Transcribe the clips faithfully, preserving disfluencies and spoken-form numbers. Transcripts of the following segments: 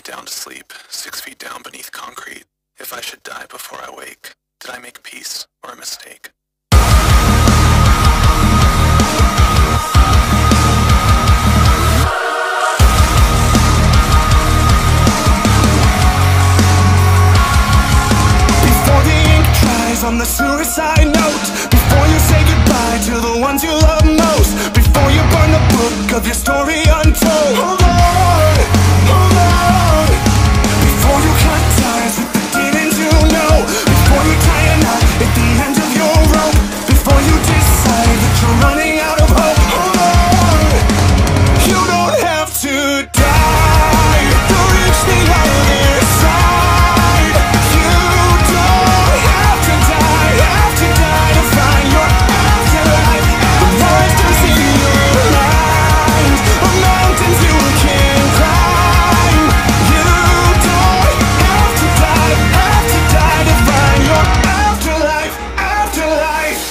down to sleep, six feet down beneath concrete. If I should die before I wake, did I make peace or a mistake? Before the ink dries on the suicide note, before you say goodbye to the ones you love most, before you burn the book of your story untold, hold on, hold on. Before you cut ties with the demons you know, before you tie a knot at the end of your rope, before you decide that you're running out of hope, hold on. You don't have to die to reach the other side. You don't have to die, have to die to find your afterlife. The monsters in your mind are mountains you can climb. You don't have to die, have to die to find your afterlife, afterlife.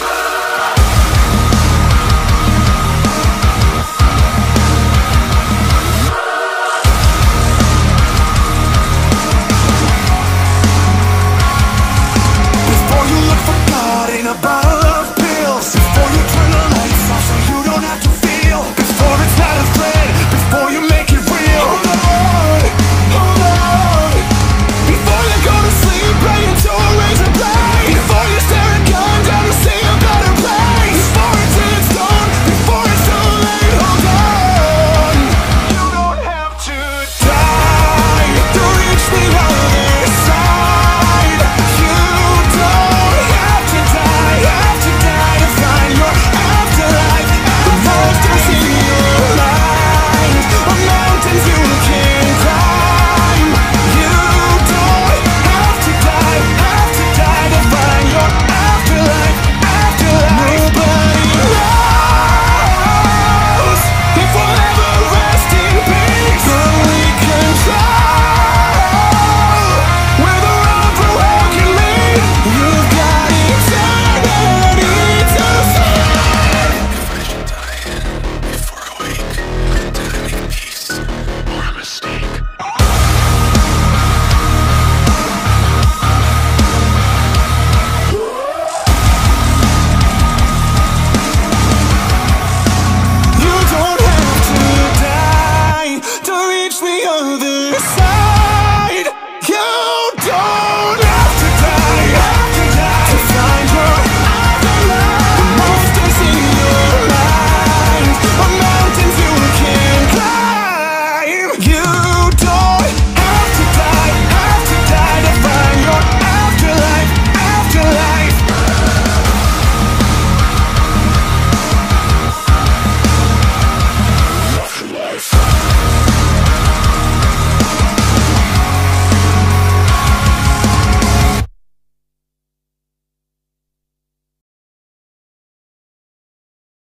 Before you look for God in a bottle of pills, before you turn the lights off so you don't have to feel, before it's not a threat, before you make it real, hold on, hold on. Before you go to sleep praying to a razor blade, before you stare a gun down to see a better place, before it's in stone, before it's too late, hold on. You don't have to die to reach the other side. You don't have to die, have to die to find your afterlife. The monsters in your mind are mountains you can climb. You don't have to die, have to die to find your afterlife, afterlife. Nobody knows if we'll ever rest in peace, but we control where the road for hell can lead. You've got eternity to find. If I should die before I wake, did I make peace or a mistake? You don't have to die to reach the other side.